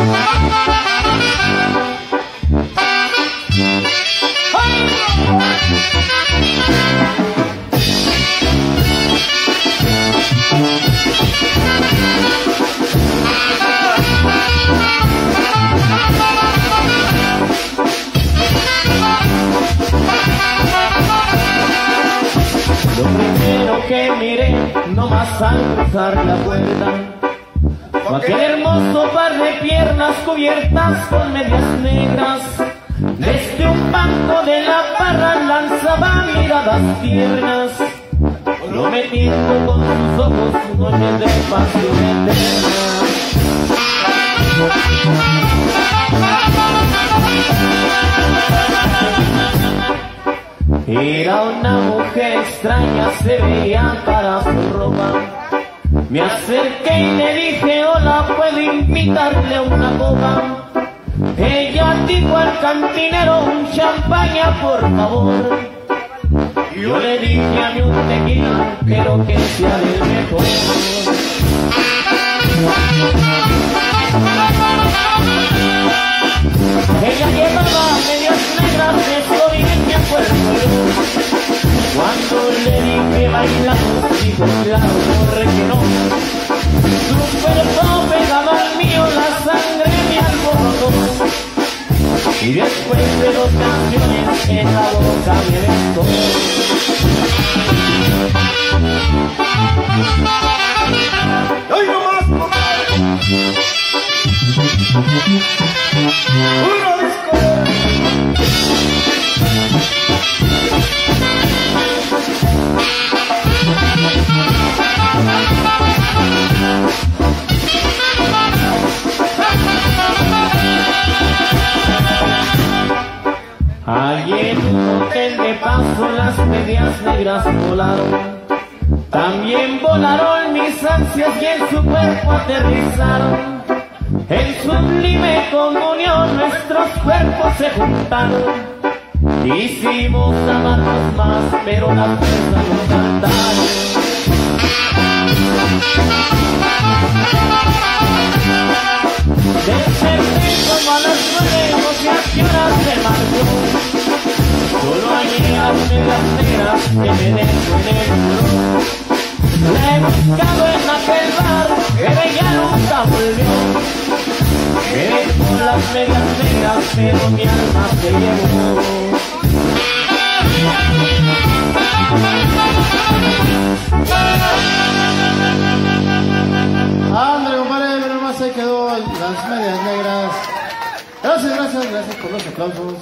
Lo primero que miré, nomás al cruzar la puerta, fue aquel hermoso par de piernas cubiertas con medias negras. Desde un banco de la barra lanzaba miradas tiernas, prometiendo con sus ojos noches de pasión eterna. Era una mujer extraña, se veía para su ropa. Me acerqué y le dije, hola, ¿puedo invitarle una copa? Ella dijo al cantinero, un champaña, por favor. Yo le dije, a mí un tequila, pero que sea del mejor. Ella llevaba medias negras, eso bien me acuerdo yo. Cuando le dije bailamos, dijo claro, corre que no. Su cuerpo pegaba al mío, la sangre me alborotó. Y después de 2 canciones en la boca me besó. ¡Ay, no más, compadre! ¡Uno disco! Allí en un hotel de paso las medias negras volaron. También volaron mis ansias y en su cuerpo aterrizaron. En sublime comunión nuestros cuerpos se juntaron. Quisimos amarnos más, pero las fuerzas nos faltaron. Desperté como a las 9, no sé a qué hora se marchó. Solo allí las medias negras que me dejó en el reloj. La he buscado en aquel bar, pero ella nunca volvió. Quedé con las medias negras, pero mi alma se llevó. Ándale, compadre, pero nomás se quedó las medias negras. Gracias por los aplausos.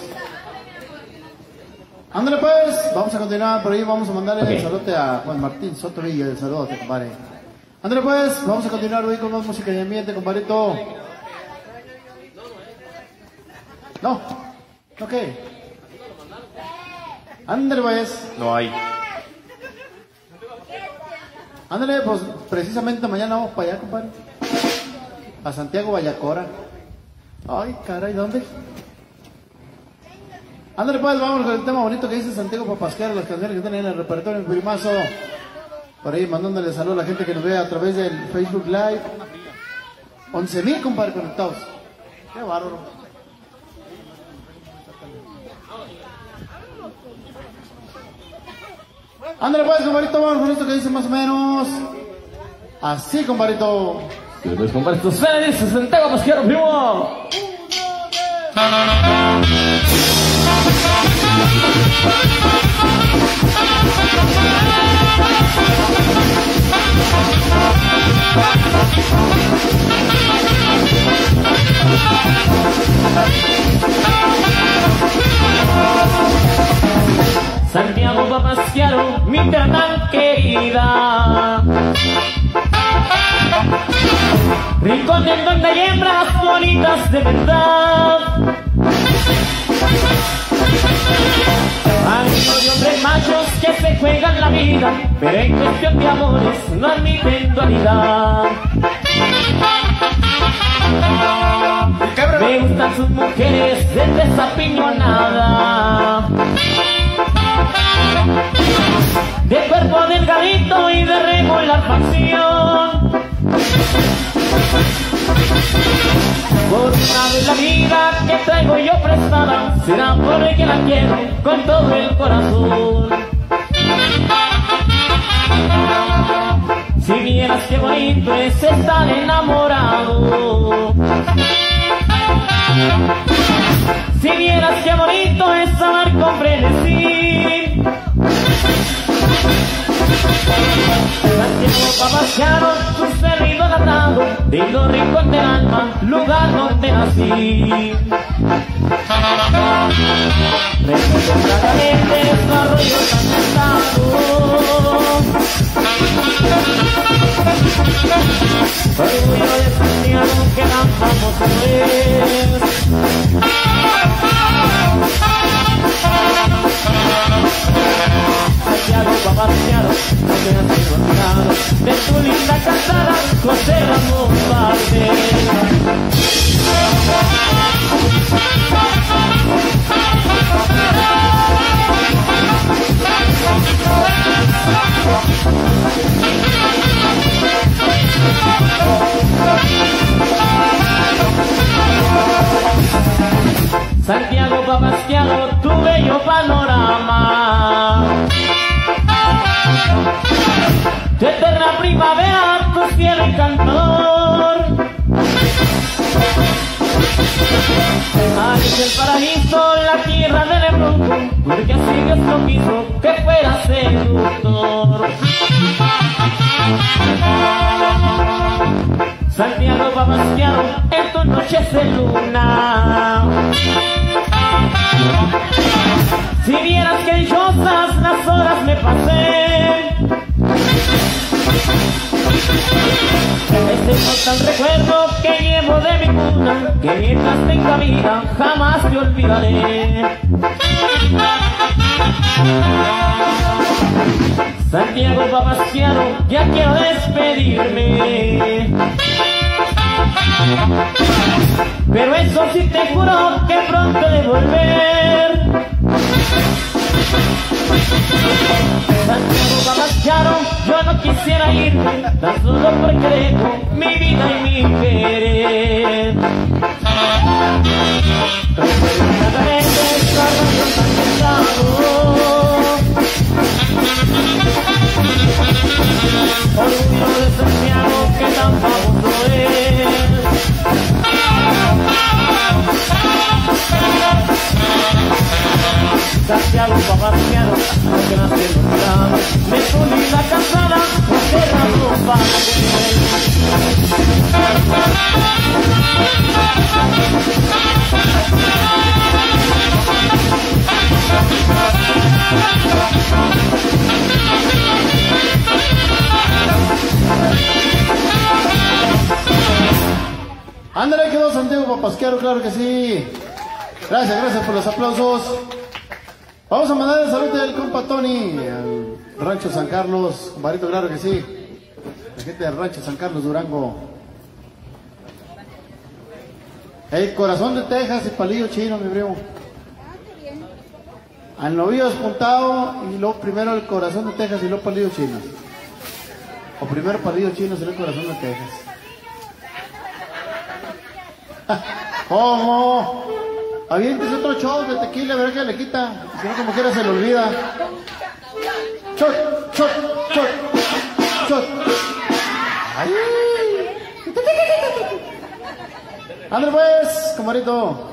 Ándale pues, vamos a continuar por ahí, vamos a mandarle el saludo a Juan Martín Soto Villa, el saludo, compadre. Ándale pues, vamos a continuar hoy con más música de ambiente, compadrito. No, ok. Ándale pues. No hay. Ándale, pues precisamente mañana vamos para allá, compadre. A Santiago Vallacora. Ay, caray, ¿dónde? Ándale pues, vamos con el tema bonito que dice Santiago Papasquero, las canciones que tienen en el repertorio en Primazo. Por ahí mandándole saludos a la gente que nos ve a través del Facebook Live. 11,000, compadre, conectados. Qué bárbaro. Ándale pues, compadrito, vamos con esto que dice más o menos así, compadrito. Sí, pues, compadrito, suena dice Santiago Papasquero, primo. Santiago Papasquero, mi tierra querida, rincón en donde hay hembras bonitas de verdad. Hay de hombres machos que se juegan la vida, pero en cuestión de amores no admiten dualidad. Me gustan sus mujeres de desapiñonada, de cuerpo delgadito y de regular facción. Porque ¿Sabes la vida que traigo yo prestada? Será porque la quiero con todo el corazón. Si vieras qué bonito es estar enamorado. Si vieras qué bonito es amar con frenesí. Santiago Papasquiaro, tu ser idolatrado, lindo rincón del alma, lugar donde nací. Recuerdo claramente tu arroyo tan cantado. Orgullo de Santiago que la vamos a ver. Santiago Papasquiaro, no te has olvidado de tu linda casada, José Ramón Valdés. Santiago Papasquiaro, tu bello panorama, tu eterna primavera, tu cielo encantador. Ay, es el paraíso, la tierra del embrujo, porque así Dios lo quiso que fuera seductor. Santiago Papasquiaro, en tus noches de luna, si vieras que dichosas las horas me pasé. Ese constante recuerdo que llevo de mi cuna, que mientras tenga vida jamás te olvidaré. Santiago Papasquiaro, ya quiero despedirme, pero eso sí te juro que pronto he de volver. Santiago Papasquiaro, yo no quisiera irme, tan solo porque dejo mi vida y mi querer. Orgullo de Santiago que tan famoso es. Santiago Papasquiaro, que nació en los lados de tu linda casada, José Ramón Valdés. Ándale, quedó Santiago Papasquiaro, claro que sí. Gracias, gracias por los aplausos. Vamos a mandar el saludo del compa Tony al Rancho San Carlos, compadrito, claro que sí. La gente del Rancho San Carlos, Durango. El Corazón de Texas y Palillo Chino, mi primo. Al novillo despuntado y luego primero el Corazón de Texas y luego Palillo Chino. O primero Palillo Chino y luego el Corazón de Texas. ¿Cómo? Aviéntese otro show de tequila, verá que le quita. Si no, como quiera se le olvida. Shot, shot, shot, shot. Ay. Ándale pues, camarito.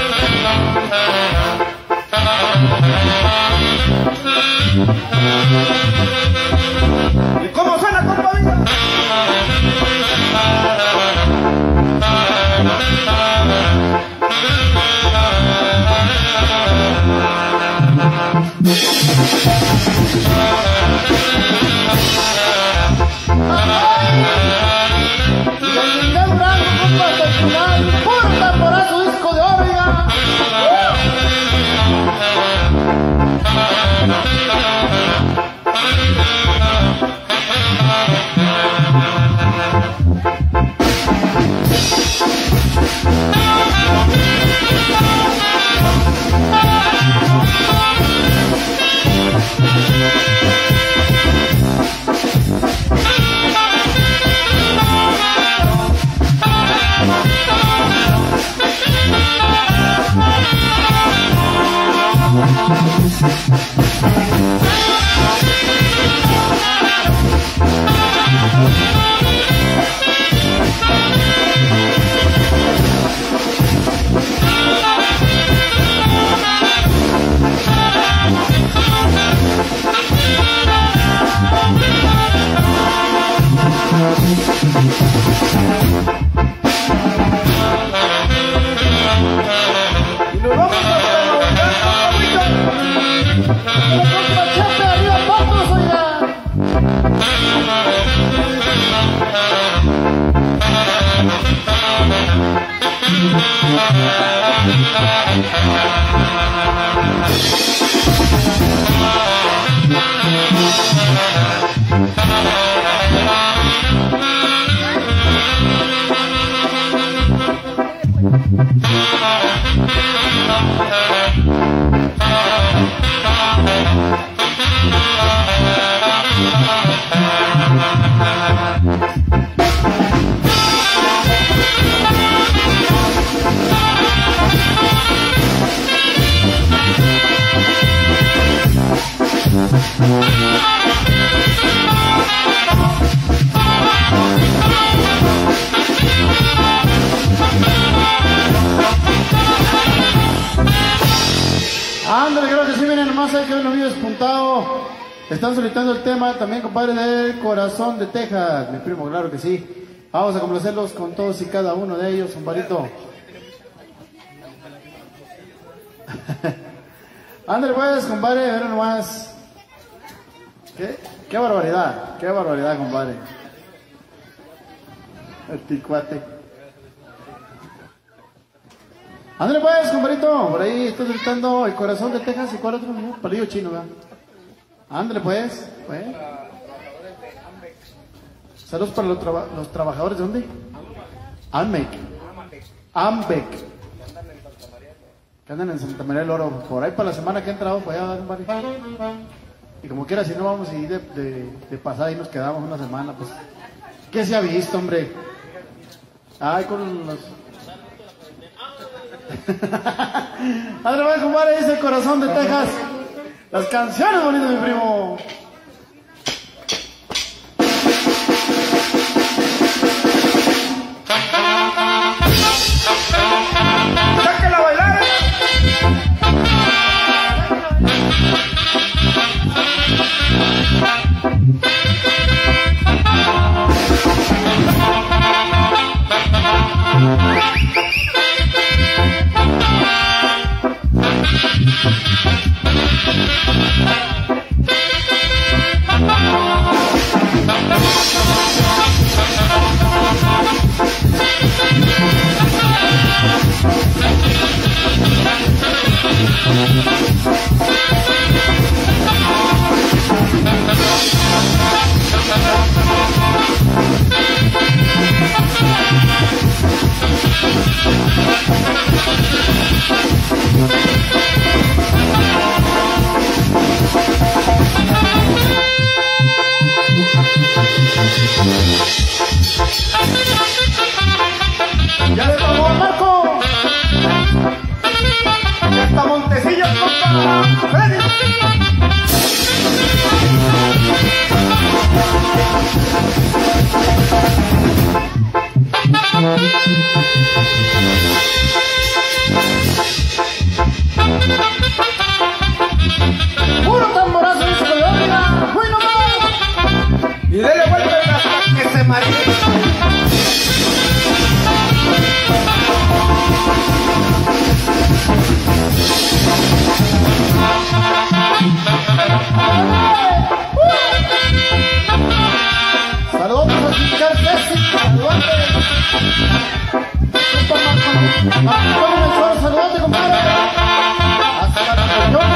Thank you. Ándale, creo que sí viene nomás, hay que ver los videos despuntados. Están solicitando el tema también, compadre, del Corazón de Texas, mi primo, claro que sí. Vamos a complacerlos con todos y cada uno de ellos, compadrito. Ándale pues, compadre, ver nomás. Qué barbaridad, compadre. El ticuate. Ándale pues, compadrito, por ahí estoy gritando el Corazón de Texas y cuál otro, ¿no? Palillo chino, ¿verdad? Ándale pues. Saludos para los trabajadores, ¿de dónde? Ambec. Que andan en Santa María del Oro. Por ahí para la semana que entra, para allá, compadre. Y como quiera, si no vamos a ir de pasada y nos quedamos una semana, pues. ¿Qué se ha visto, hombre? Ay, con los... Ándale pues, compadre, dice el Corazón de Texas. Las canciones bonitas, mi primo. ¡Sáquenla a bailar! ¡Ya le pagó a Marco! ¡Esta Montecilla toca! ¡Freddy! ¡Puro tamborazo, dice que oiga! ¡Muy nomás! Y dele vuelta hasta que se maree.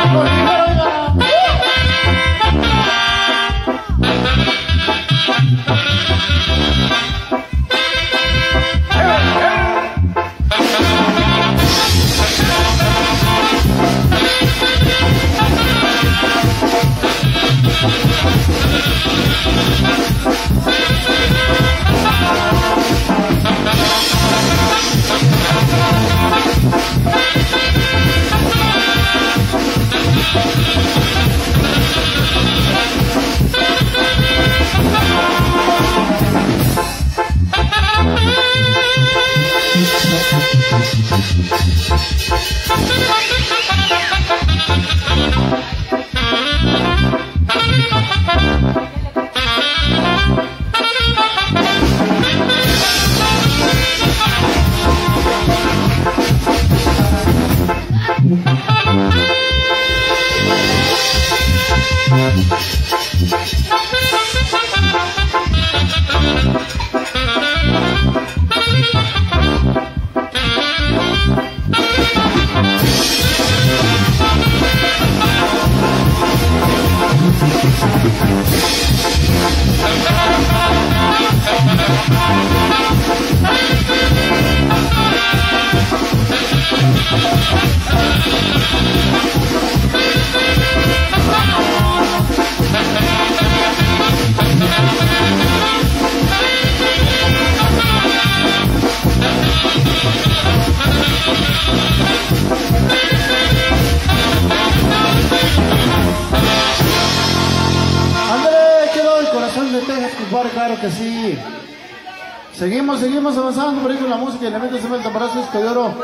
Claro que sí. Seguimos avanzando por ahí con la música y el evento se llama el Tamborazo Disco de Oro.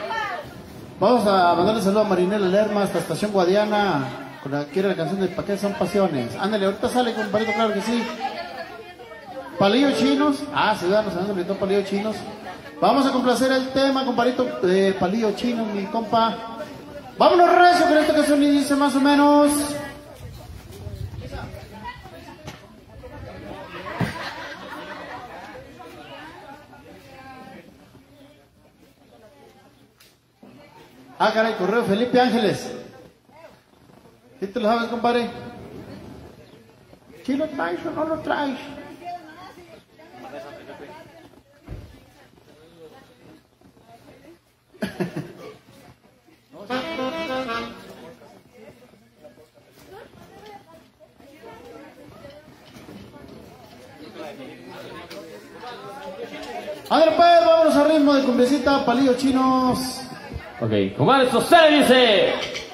Vamos a mandarle saludo a Marinela Lerma hasta Estación Guadiana, con la quiere la canción de ¿Pa' qué son pasiones? Ándale, ahorita sale, compadrito, claro que sí. Palillos Chinos, ciudadanos, ándale, todo Palillos Chinos. Vamos a complacer el tema, compadrito, de Palillos Chinos, mi compa. Vámonos recio con esta canción y dice más o menos. Caray, correo Felipe Ángeles. ¿Qué te lo sabes, compadre? ¿Sí lo traes o no lo traes? A ver, pues, vámonos al ritmo de cumbiecita, Palillos Chinos. Ok, compadre, esto se dice.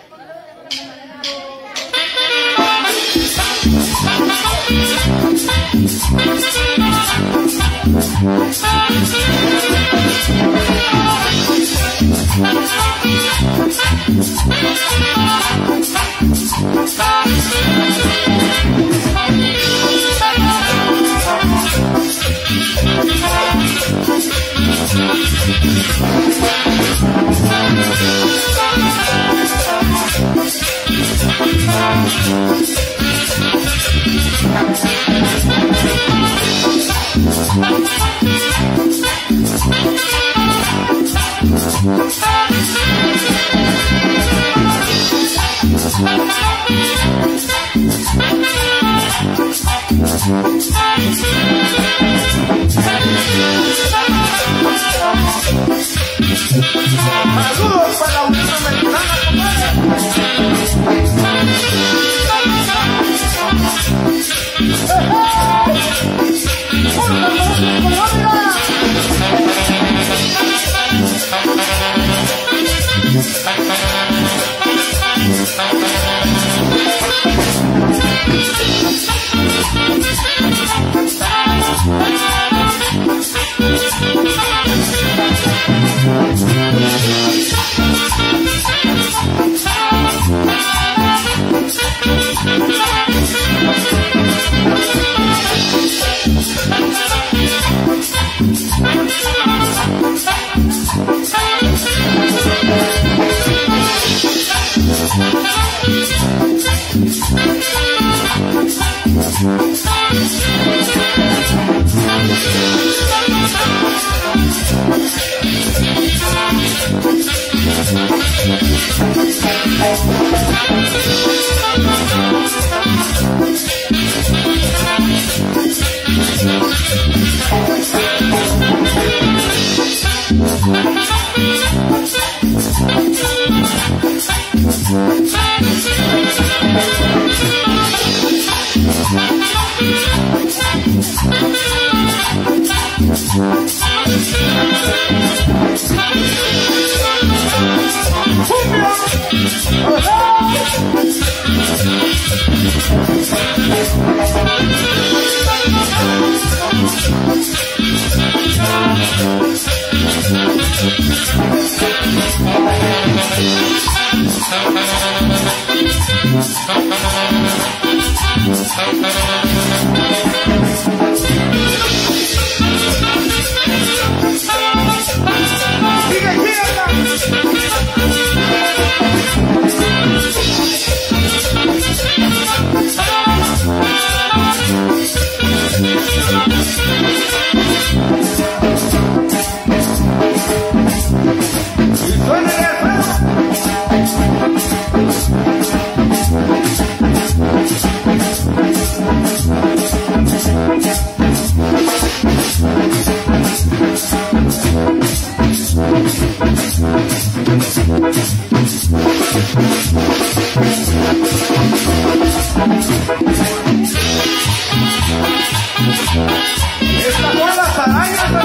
Saludos para la Unión Americana, Thank you. Estas son las arañas.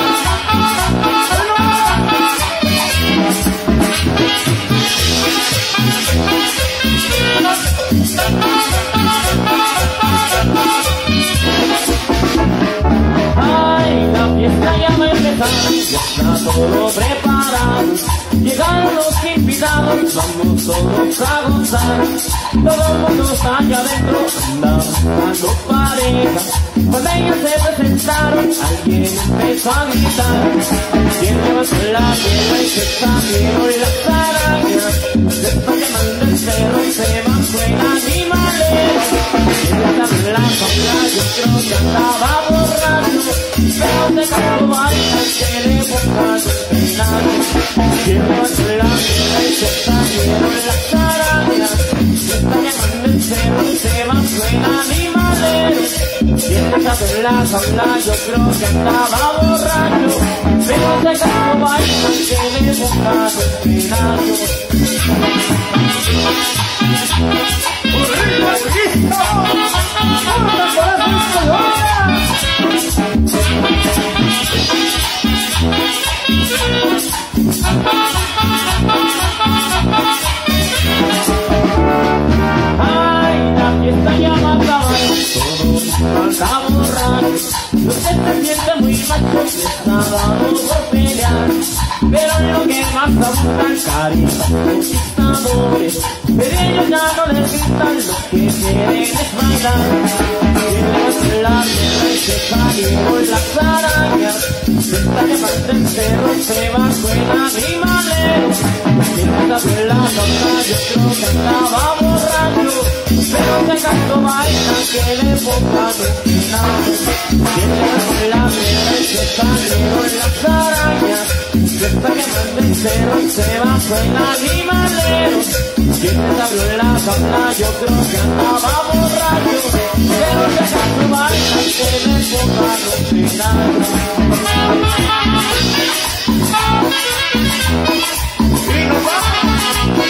Ay, la fiesta ya va a empezar, ya está todo preparado. Llegaron los invitados, vamos todos a gozar. Todo el mundo está allá adentro, anda buscando pareja. Cuando ellos se presentaron, alguien empezó a gritar. Quien levantó la piedra y se salieron las arañas. Se está quemando el cerro y se van fuera animales. Quien estaba en la sombra, yo creo que andaba borracho. Pero de canto baila y se le busca su peinado. Quien levantó la piedra y se salieron las arañas. Se está quemando el cerro y se van fuera animales. Quien estaba en la sombra, yo creo que andaba borracho. Pero de canto baila y se le busca su peinado. Ay, la fiesta ya va a acabar, todos van a borrar. Usted se siente muy macho, le está dando por pelear. Pero lo que más abundan caritas conquistadores. Pero ellos ya no les gustan, lo que quieren es bailar. Tienen la tierra y se salieron las arañas. Se está quemando el cerro, se bajó el animalero. Quien está en la nota, yo creo que andaba borracho. Pero se cantó bailan que le pongan el final. Quien la tierra y se salieron las arañas. Se está quemando el cerro y se bajó el animalero. Quien abrió la tabla, yo creo que andaba borracho. Pero se cantó bailan que le pongan el final. Y nos vamos.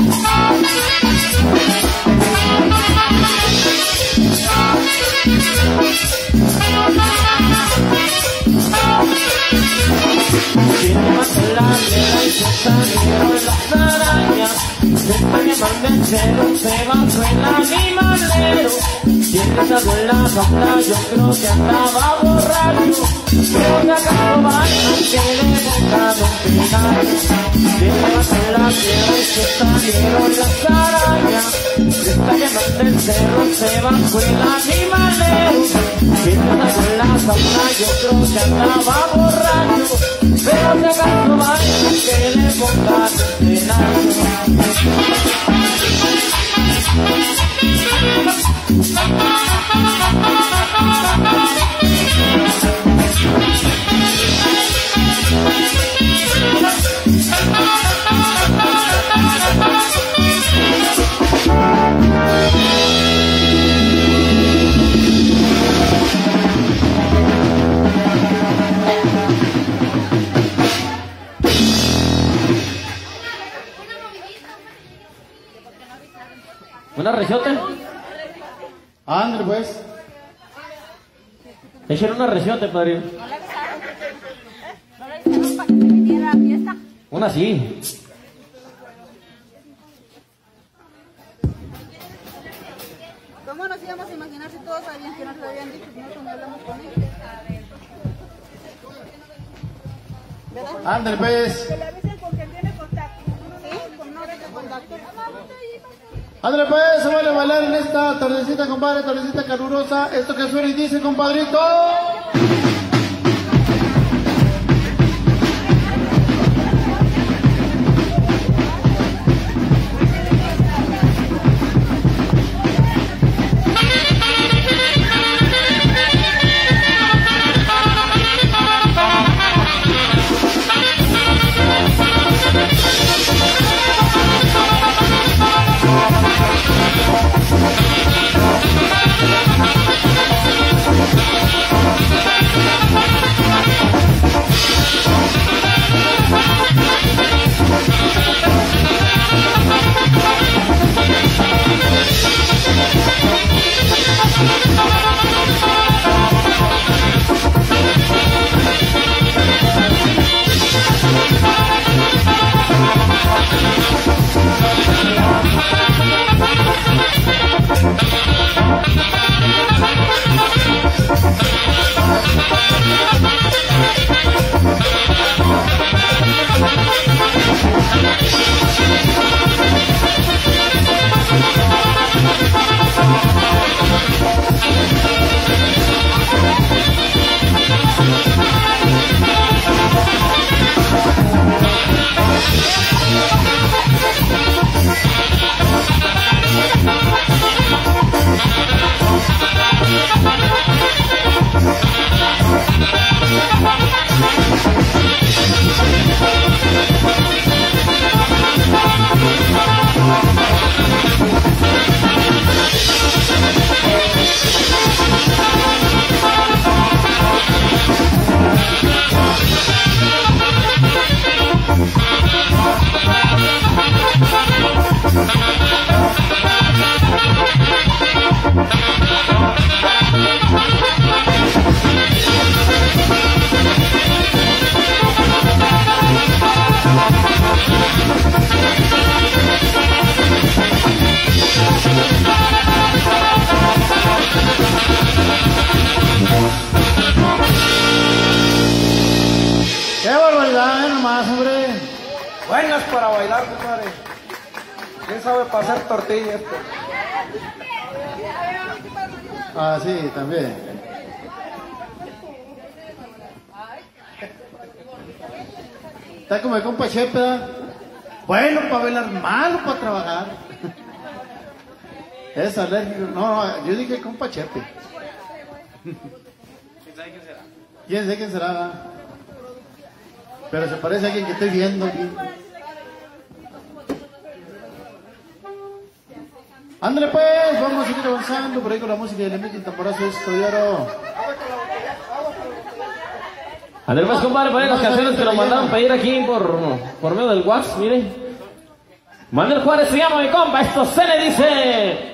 Quien mató la tierra y se salieron las arañas. Se está quemando el cerro, se bajó el animalero. Quien abrió la tabla, yo creo que andaba borracho. Pero que acaso bailan que le pongan un final. Quien mató la tierra y se salieron las arañas. Se está quemando el cerro, se bajó el animalero. Quien abrió la tabla, yo creo que andaba borracho. Pero que acaso bailan que le pongan un final. ¿Una resiote? Ándale, pues. Echen una resiote, padrino. ¿No le avisaron para que viniera a la fiesta? Una sí. ¿Cómo nos íbamos a imaginar si todos sabían que nos lo habían dicho? Nosotros no hablamos con él. ¿Verdad? Ándale, pues. Que le avisen con quien tiene contacto. Sí, con no tiene contacto. Ándale, pues. Se vale bailar en esta tardecita, compadre. Tardecita calurosa. Esto que suena y dice, compadrito. ¡Qué barbaridad, nomás, hombre! Buenas para bailar, compadre. ¿Quién sabe para hacer tortillas? Ah, sí, también. Está como el compa Chepe, ¿verdad? Bueno para bailar, malo para trabajar. Es alérgico. No, yo dije compa Chepe. ¿Quién sabe quién será? ¿Verdad? Pero se parece a alguien que estoy viendo aquí. Ándale pues, vamos a seguir avanzando por ahí con la música de Emilio Tamborazo, esto diario. Ándale pues, compadre, para las canciones que lo mandaron pedir aquí por medio del WhatsApp, miren. Manuel Juárez se llama mi compa, esto se le dice.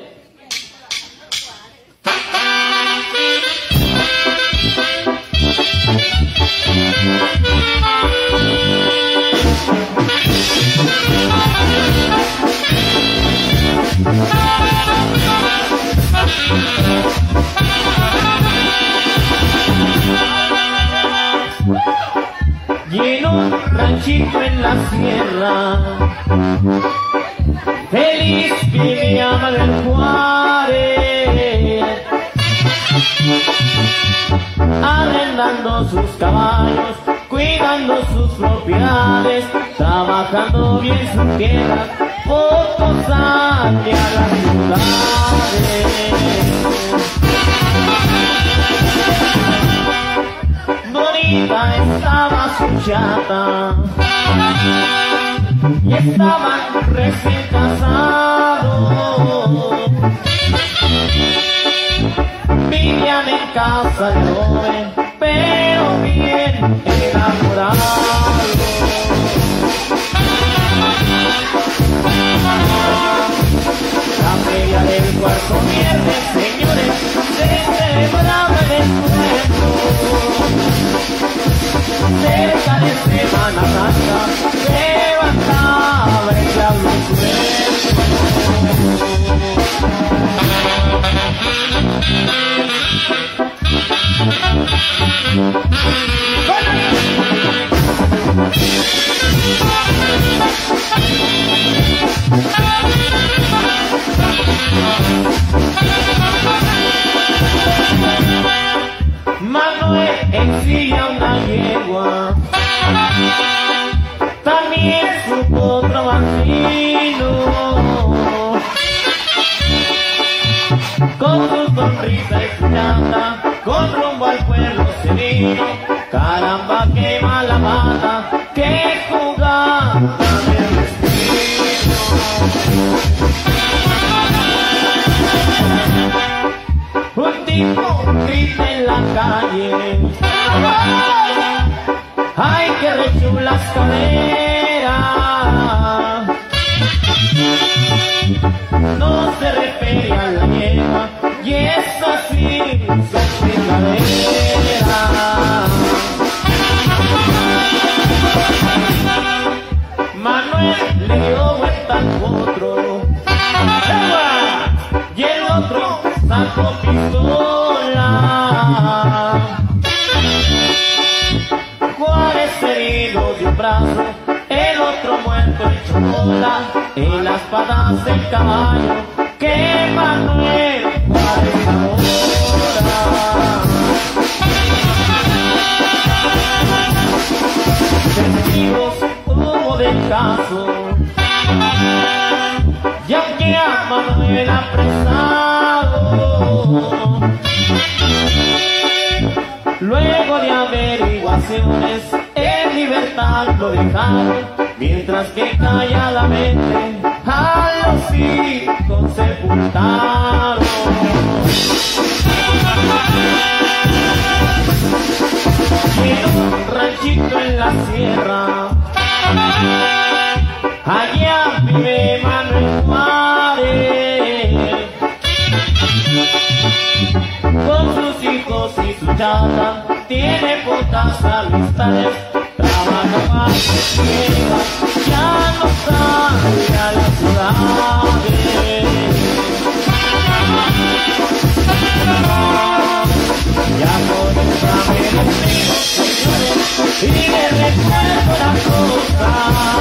Y en un ranchito en la sierra, feliz vivía Manuel Juárez, arrendando sus caballos, cuidando sus propiedades, trabajando bien su tierra, poco sale a las ciudades. Bonita estaba su chata y estaban recién casados. Vivían en casa de joven, pero bien enamorados. La media viernes, señores, se celebraba en el pueblo. Cerca de Semana Santa levantaba el diablo Manuel ensilla una yegua, también supo trabancino, con su sonrisa y su llanta, con rumbo al pueblo se vino. Caramba, qué mala pata, qué jugada del destino. Un tipo grita en la calle, ay, que rechulas caderas. No se refiere a la yegua, y es así su picadera. Manuel le dio vuelta al potro, y el otro sacó pistola. Juárez herido de un brazo, el otro muerto hecho bola, en las patas del caballo que Manuel Juárez ahora. Testigos hubo del caso, y aunque a Manuel apresado, luego de averiguaciones en libertad lo dejaron, mientras que calladamente a los hijos sepultaron. Y en un ranchito en la sierra, allá vive Manuel Juárez, con sus hijos y su chata, tiene pocas amistades, trabaja más que ciega, ya no sale a las ciudades. Ya por esta merecemos, señores, y le recuerdo una cosa,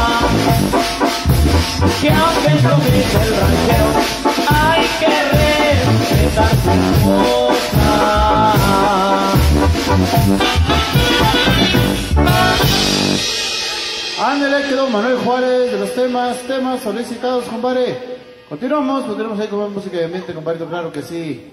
que aunque lo grite el ranchero, hay que respetar su cosa. Ándale, quedó Manuel Juárez de los temas solicitados, compadre. Continuamos ahí con música de ambiente, compadre, claro que sí.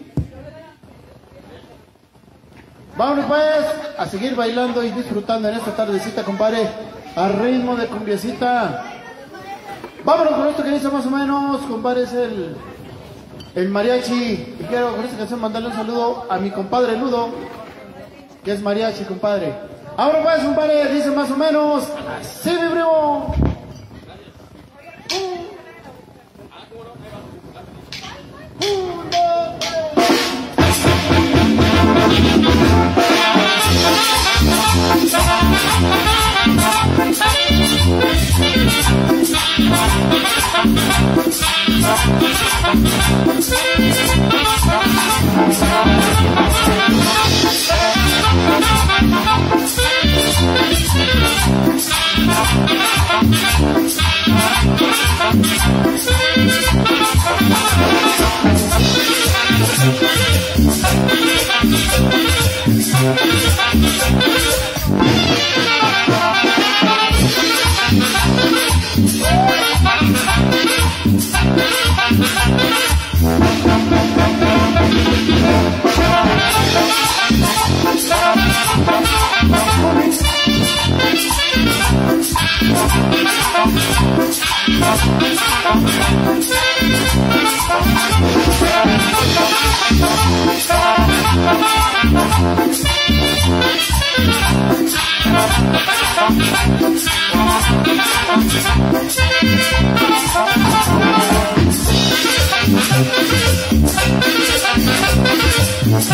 Vámonos pues a seguir bailando y disfrutando en esta tardecita, compadre, a ritmo de cumbiecita. Vámonos con esto que dice más o menos, compadre, es el mariachi. Y quiero con esta canción mandarle un saludo a mi compadre Ludo, que es mariachi, compadre. Ahora pues, compadre, dice más o menos así, mi primo.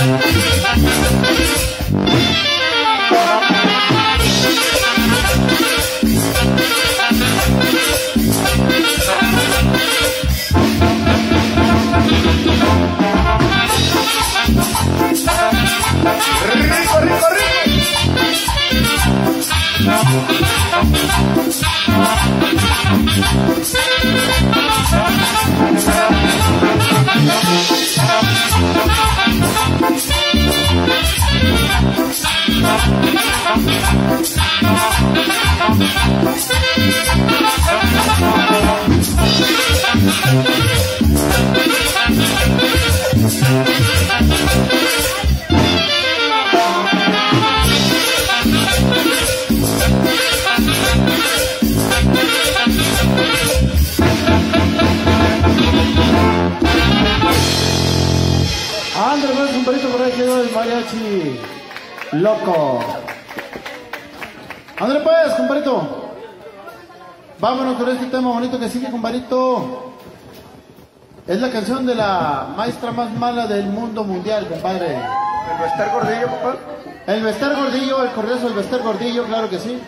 Ándale, pues, compadrito, por ahí quedó el mariachi loco. Ándale, pues, compadrito. Vámonos con este tema bonito que sigue, compadrito. Es la canción de la maestra más mala del mundo mundial, compadre. ¿El Bester Gordillo, compadre? El Bester Gordillo, el correazo del Bester Gordillo, claro que sí.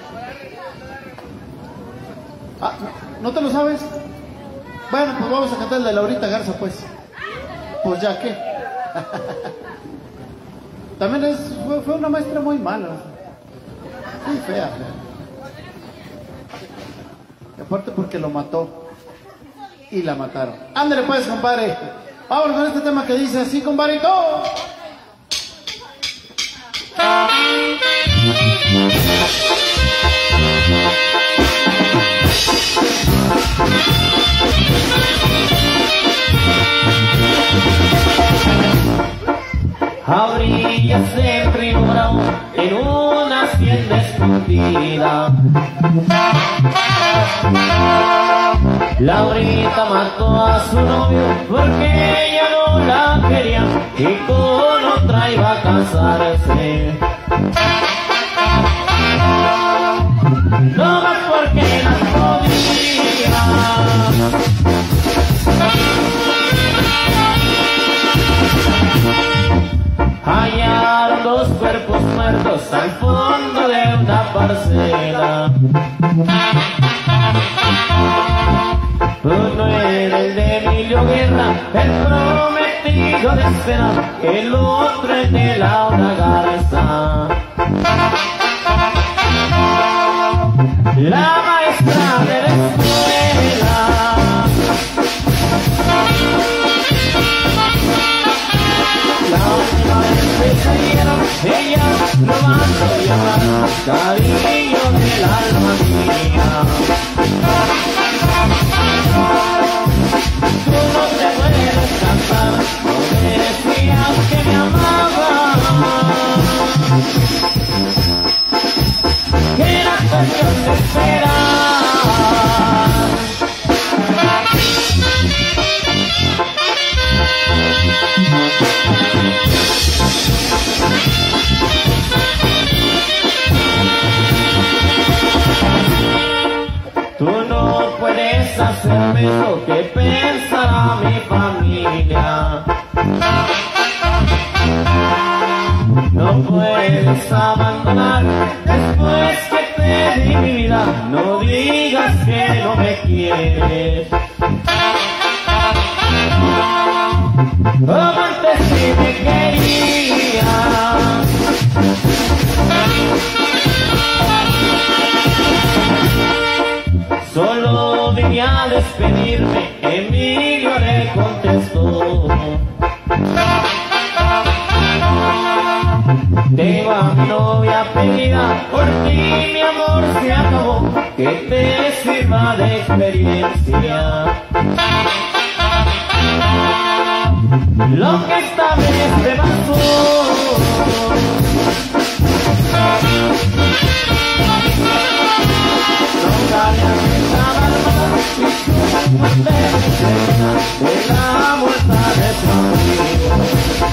Ah, ¿no te lo sabes? Bueno, pues vamos a cantar el de Laurita Garza, pues. Pues ya que. También fue una maestra muy mala. Muy fea. Y aparte porque lo mató. Y la mataron. Ándale pues, compadre. Vámonos con este tema que dice así, compadrito. A orillas del río Bravo, en una hacienda escondida, Laurita mató a su novio porque ella no la quería y con otra iba a casarse. No más porque la podía. Hallaron dos cuerpos muertos al fondo de una parcela. Uno era el de Emilio Guerra, el prometido de esperar, el otro el de Laura Garza. La maestra de la escuela. La última vez que salieron, ella robando llamar cariño del alma mía. Tú no te puedes cantar, no me decías que me amabas, que era cuestión de esperar. Tú no puedes hacerme lo que pensará mi familia. No puedes abandonar después que te di mi vida. No digas que no me quieres. Como antes sí me querías. Solo vine a despedirme, Emilio le contestó. Tengo a mi novia pedida, por ti mi amor se acabó, que te sirva de experiencia. Lo que esta vez te pasó, nunca le aceptaba el mal, y su muerte de la muerta de su amigo.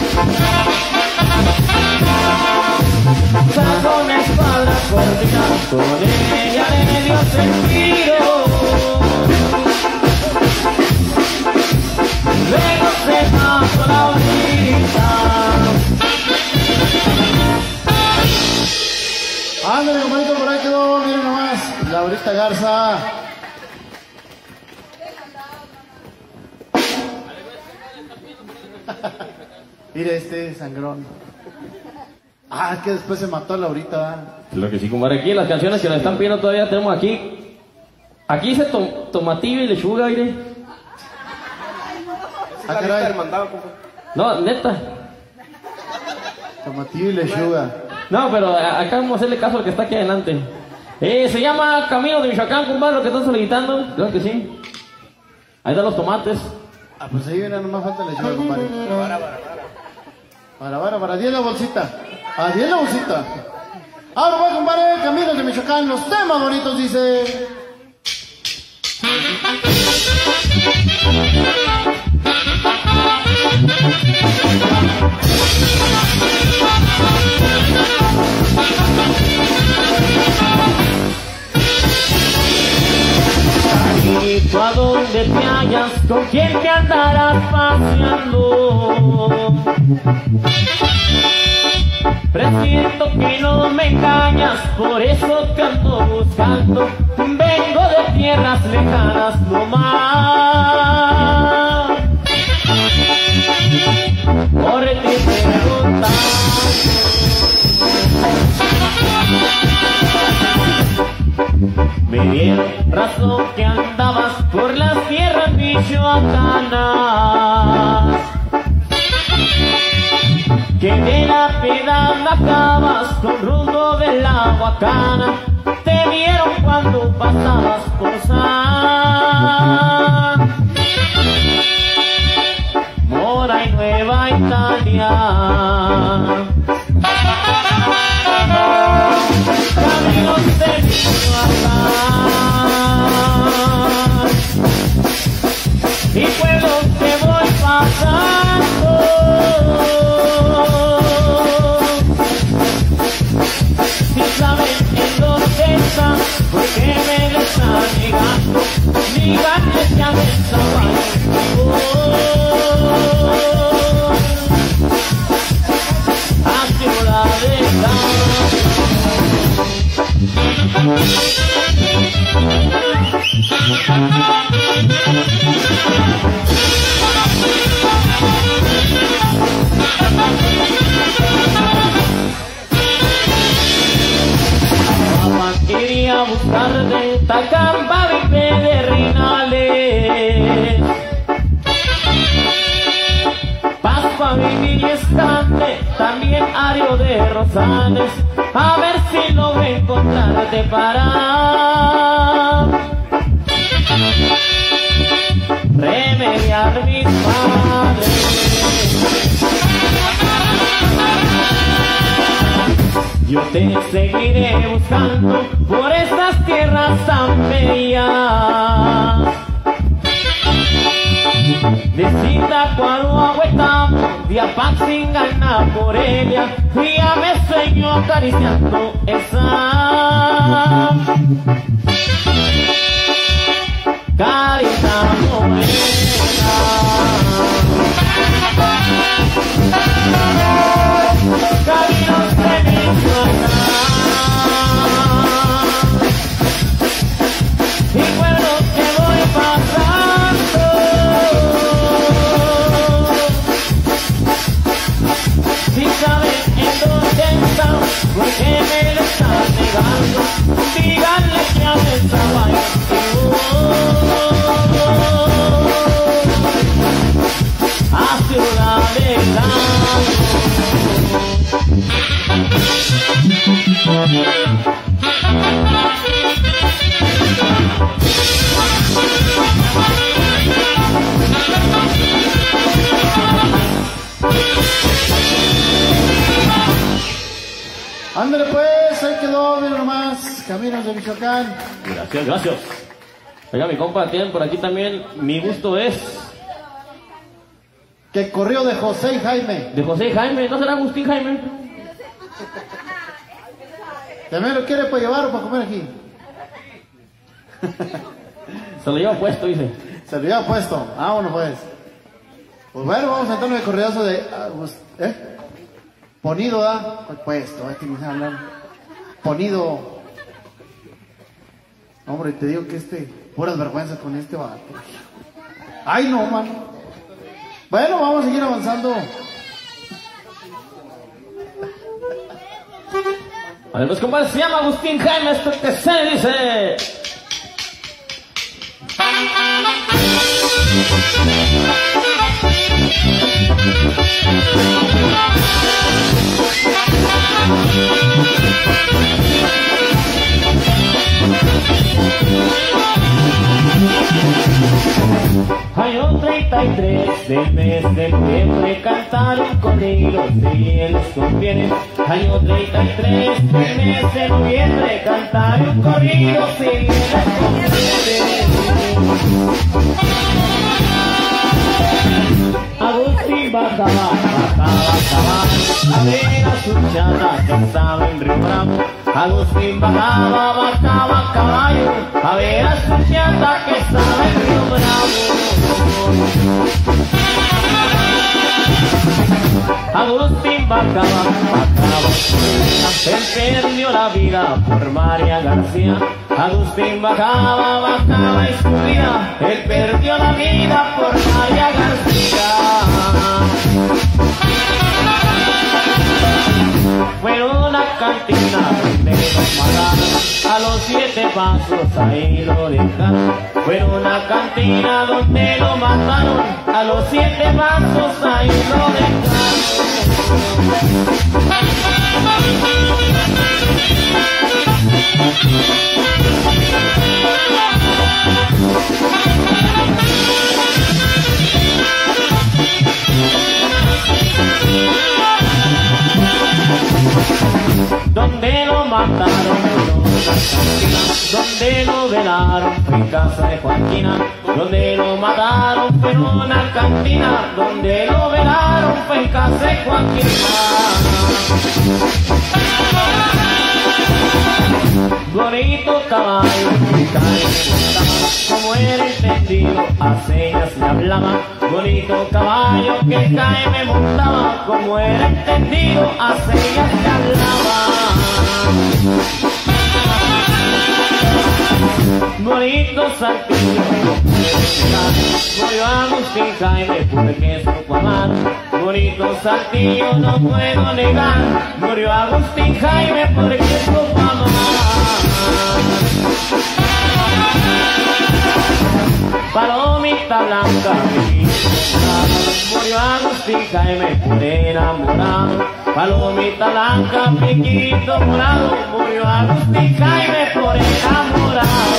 Sacó una espada cortina, con ella le dio sentido. Luego se pasó la orilla. Margarita Garza. Mira este sangrón. Ah, que después se mató a Laurita. Lo que sí, compadre, aquí las canciones que nos están pidiendo todavía tenemos aquí. Aquí dice tomatillo y lechuga, mire. Esa es la lista del mandado, compa. No, neta. Tomatillo y lechuga. No, pero acá vamos a hacerle caso al que está aquí adelante. Se llama Camino de Michoacán, compadre, lo que están solicitando. Creo que sí. Ahí están los tomates. Ah, pues ahí viene, nomás falta lechuga, compadre. Para 10 la bolsita. A 10 la bolsita. Ahora va, compadre, Caminos de Michoacán, los temas bonitos, dice. ¿Y tú a dónde te hallas? ¿Con quién te andarás paseando? Presiento que no me engañas, por eso te ando buscando. Vengo de tierras lejanas nomás. Por ti preguntas. Me dieron razón que andabas por las tierras michoacanas, que de la piedad acabas con rumbo de la Huacana. Te vieron cuando pasabas por San Mora y Nueva Italia. Caminos de Michoacán y pueblos que voy pasando, si saben en dónde están, porque me lo están negando. Díganles que a veces hacia la verdad. Mamá quería buscarte, Tacamba y Pedernales, Pascua, Vivir y Estante, también Ario de Rosales, a ver si logro encontrarte para remediar mis padres. Yo te seguiré buscando por estas tierras tan bellas, de Zitácuaro, Huetamo, de Apatzingán, Morelia, y ya me sueño acariciando esa carita morena. Caminos de Michoacán y pueblos que voy pasando, si saben en dónde están, porque me lo están negando. Díganle que a veces vaya a Ciudad de Ándale pues, ahí quedó, bien nomás, Caminos de Michoacán. Gracias, gracias. Oiga, mi compa, tienen por aquí también Mi Gusto Es, Que corrió de José y Jaime. de José y Jaime. ¿No será Agustín Jaime? ¿También lo quiere para llevar o para comer aquí? Se lo lleva puesto, dice. Se lo había puesto. Vámonos pues. Pues bueno, vamos a entrar en el corridazo de... Ponido, ¿da? Puesto, hay que hablar. Ponido. Hombre, te digo que puras vergüenzas con este vato. Ay, no, man. Bueno, vamos a seguir avanzando. Además, compadre, se llama Agustín Jaime, esto que se dice. Año 33 del mes de noviembre cantaron corridos si les conviene. Año 33 del mes de noviembre cantaron corridos si les conviene. Agustín bajaba a ver a su chata que estaba en Río Bravo. Agustín bajaba a caballo a ver a su chata que estaba en Río Bravo. Agustín bajaba, él perdió la vida por María García. Agustín bajaba y su vida, él perdió la vida por María García. Fue una cantina donde los mataron, a los 7 pasos ahí lo dejaron. Fue una cantina donde lo mataron, a los 7 pasos ahí lo dejaron. Donde lo mataron, donde lo velaron, fue en casa de Joaquina. Donde lo mataron fue en una cantina, donde lo velaron fue en casa de Joaquina. Bonito caballo, como era entendido, a señas le hablaba. Bonito caballo que cae me montaba, como era entendido, a señas le hablaba. Bonito saltillo, murió Agustín Jaime porque supo amar. Bonito saltillo no puedo negar, murió Agustín Jaime porque supo amar. Palomita blanca, murió Agustín Jaime por enamorado. Palomita blanca, piquito morado, murió Agustín Jaime por enamorado.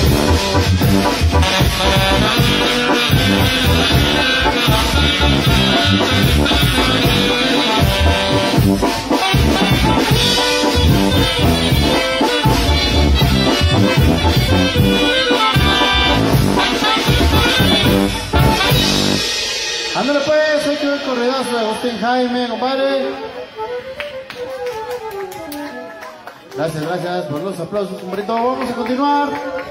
Ándale pues, hay que ver el corridazo de Agustín Jaime, compadre. Gracias por los aplausos, compadrito. Vamos a continuar.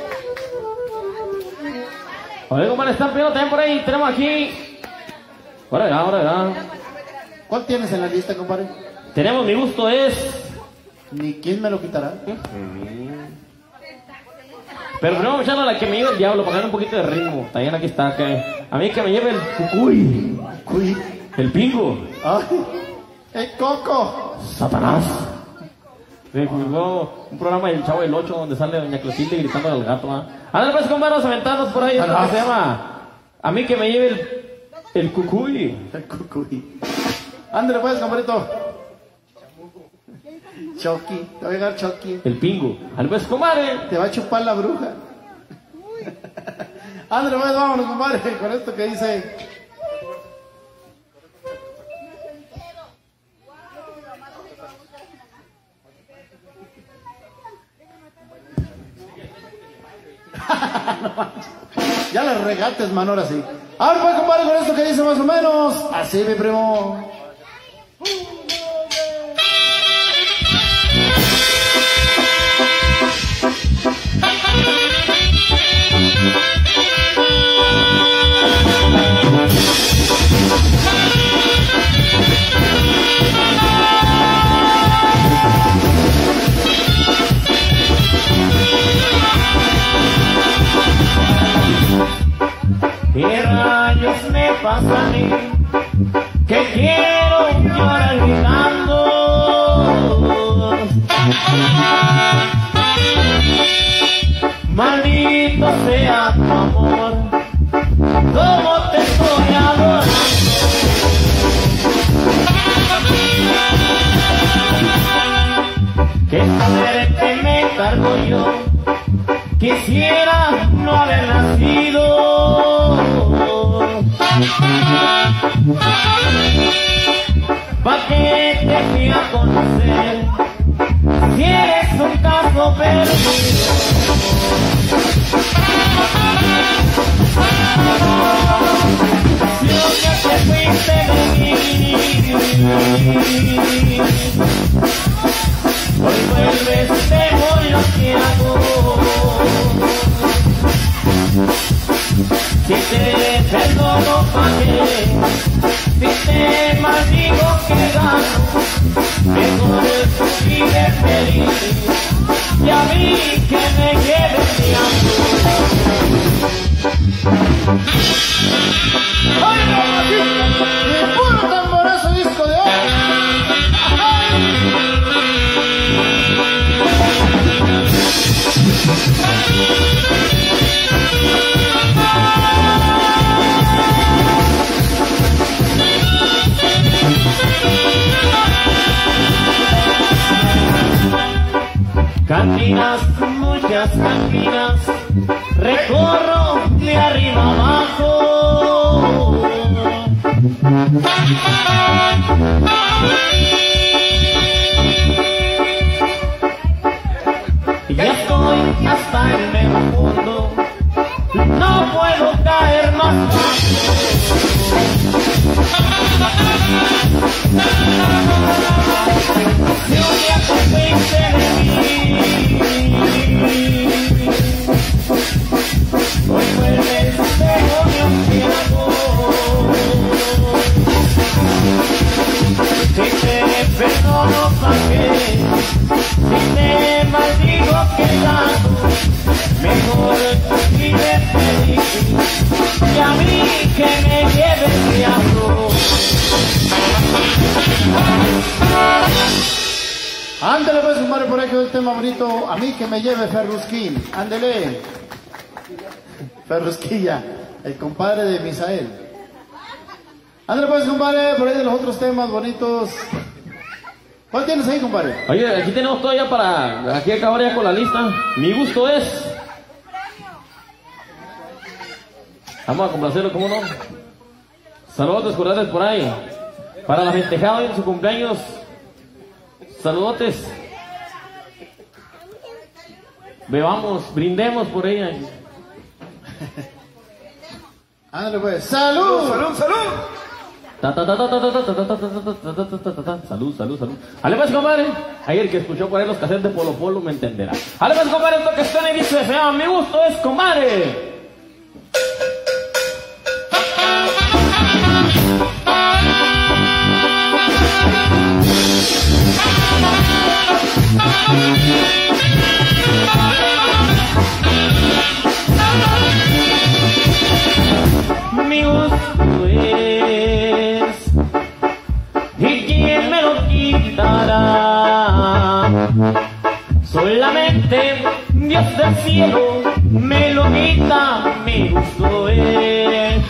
Oye, compadre, están pidiendo también por ahí. Tenemos aquí. Ahora. ¿Cuál tienes en la lista, compadre? Tenemos Mi Gusto Es. Ni quién me lo quitará. Pero primero vamos a echarle a la que me lleve el diablo, para ganar un poquito de ritmo. También aquí está, que a mí que me lleve el cucuy. Cuy. El pingo. Ay, el coco. Satanás. Me jugó un programa del Chavo del 8 donde sale doña Clotilde gritando al gato. Ándale pues, compadre, a aventarnos por ahí. Esto que se llama A mí que me lleve el cucuy. El cucuy. Ándale pues, compadrito. Chucky, te va a llegar Chucky. El pingo. Ándale pues, compadre. Te va a chupar la bruja. Ándale pues, vámonos, compadre, con esto que dice. Ya le regates, mano, ahora sí. Ahora pues, compadre, con esto que dice más o menos. Así, mi primo. Maldito sea tu amor, como te estoy adorando. Que suerte me cargo yo, quisiera no haber nacido. Pa' que te fui a conocer, si eres un caso perdido. Si un día te fuiste de mí, hoy vuelves, te voy lo que hago. Si te perdono, ¿pa' qué? Si te maldigo, que gano. Mejor vive feliz, y a mí que me lleve mi ¡Y puro tamborazo disco de hoy! Cantinas, muchas cantinas, recorro de arriba abajo. Y ya estoy hasta el mero fondo, no puedo caer más bajo. Si un día te fuiste de mí, hoy vuelves, demonios que hago. Si te perdono, ¿pa' qué? Si te maldigo, ¿qué tanto? Mejor vive feliz, y a mí que me lleve el diablo. Ándale pues, compadre, por ahí quedó el tema bonito. A mí que me lleve Ferrusquín. Ándele. Ferrusquilla, el compadre de Misael. Ándale pues, compadre, por ahí de los otros temas bonitos. ¿Cuál tienes ahí, compadre? Oye, aquí tenemos todavía para aquí acabar ya con la lista. Mi gusto es. Vamos a complacerlo, ¿cómo no? Saludos cordiales por ahí. Para la festejada en su cumpleaños. Saludotes. Bebamos, brindemos por ella. Ándale pues. ¡Salud! ¡Salud, salud! Salud, salud, salud. Ale pues, compadre. Ayer que escuchó por ahí los cassettes de Polo Polo me entenderá. Ale pues, compadre, esto que suena y dice, se llama Mi Gusto es, compadre. Mi gusto es, y quién me lo quitará. Solamente Dios del cielo me lo quita. Mi gusto es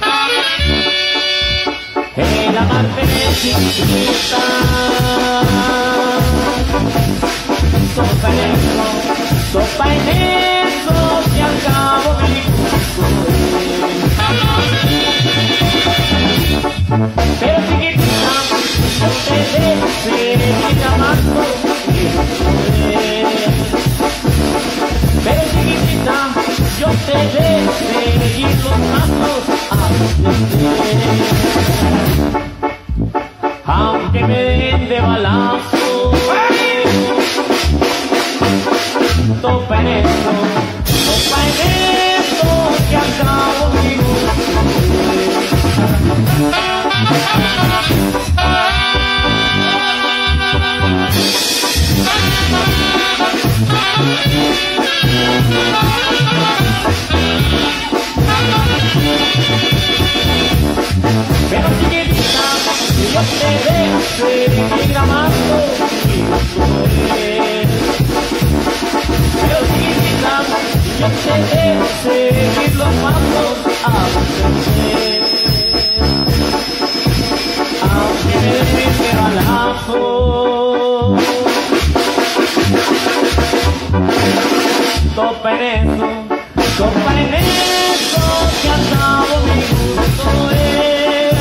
el amarte necesita. Sopa en eso, sopa en eso, que al cabo mi gusto es. Pero chiquitita, yo te deseo amando mi gusto es. Pero chiquitita, yo te deseo seguir los pasos a aunque me den de balazo. Topa en eso, que al cabo mi gusto es. Pero chiquitita, yo te dejo seguir amando mi gusto es. pero quizás yo te dejo seguir los pasos a usted. Aunque me des mi balazo, topa en eso, que al cabo mi gusto es.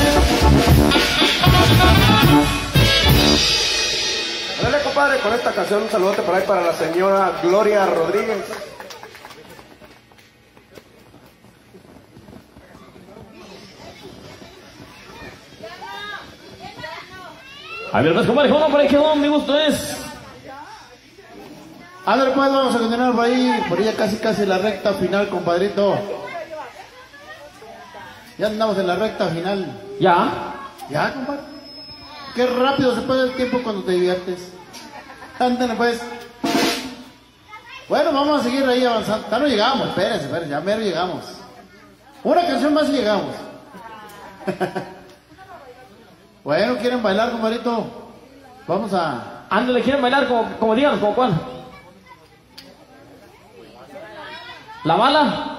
Dale, compadre, con esta canción un saludote por ahí para la señora Gloria Rodríguez. A ver, pues, compadre, ¿cómo por ahí quedó? Mi gusto es. A ver, pues vamos a continuar por ahí ya casi la recta final, compadrito. Ya andamos en la recta final. Ya. Ya, compadre. Qué rápido se pasa el tiempo cuando te diviertes. Ándale, pues. Bueno, vamos a seguir ahí avanzando. Ya no llegamos, espérense, ya mero llegamos. Una canción más y llegamos. Bueno, ¿quieren bailar, compadrito? Vamos a... Ándale, ¿quieren bailar como digan, como cuál? ¿La bala?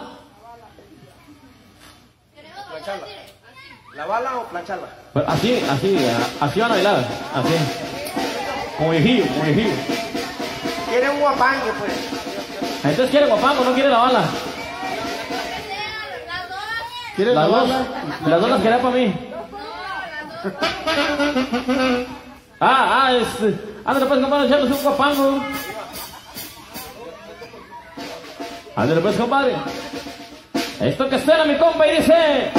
Plancharla. ¿La bala o plancharla? Pues así van a bailar, así. Como viejillo. Quiere un guapangue, pues. Entonces quiere guapango, no quiere la bala. ¿Quieren la bala? Las dos las quería para mí. Ándale pues, compadre, echarles un guapango. Ándale pues, compadre. Esto que suena, mi compa, y dice...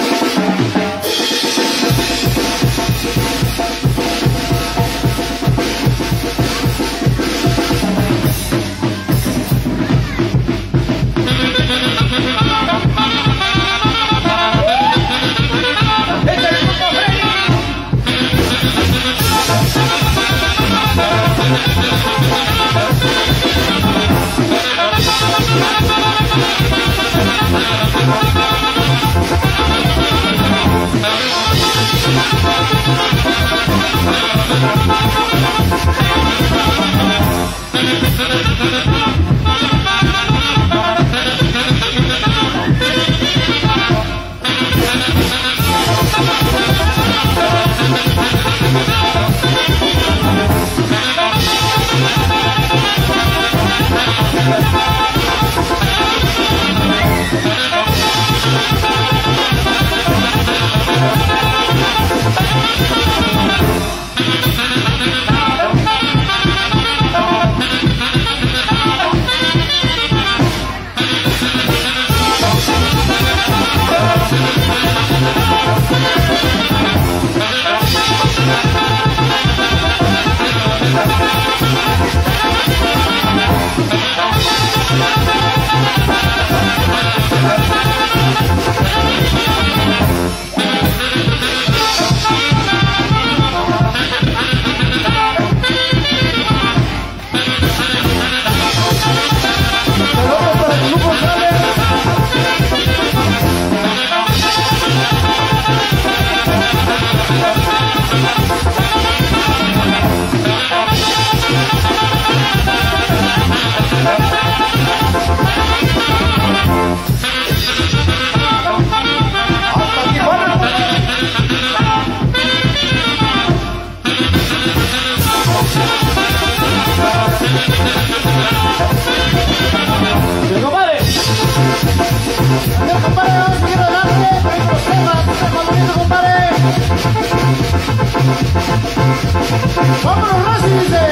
¡Vámonos, Rosy! Dice.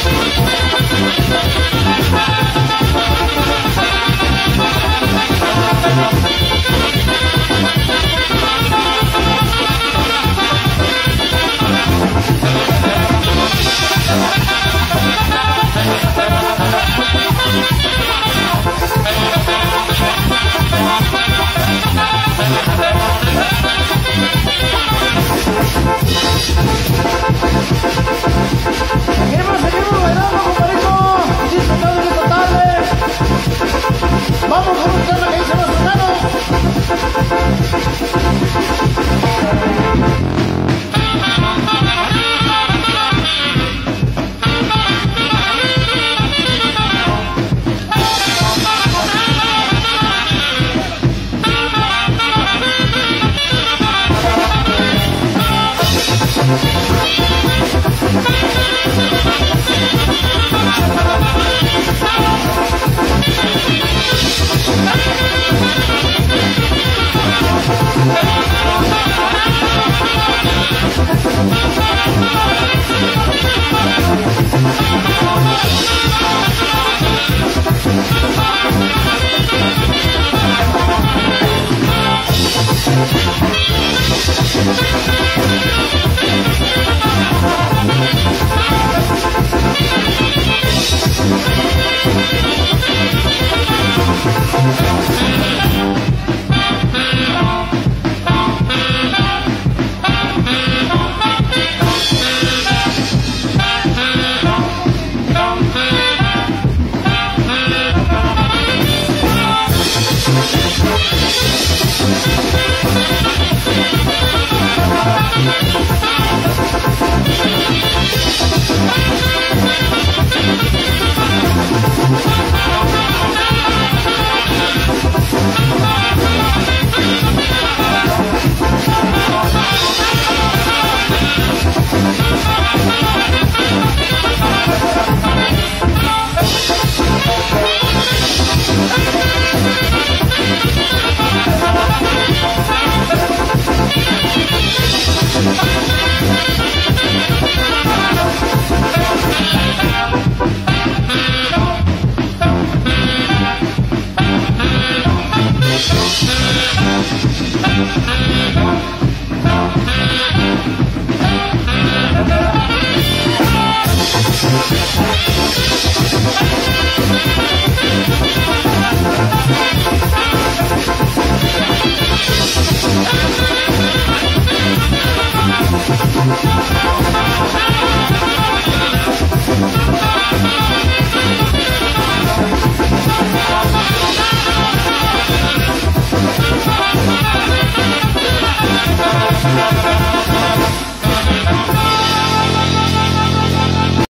Seguimos bailando, compadrito. Disfrutando tarde. Vamos con un tema que dice más o menos.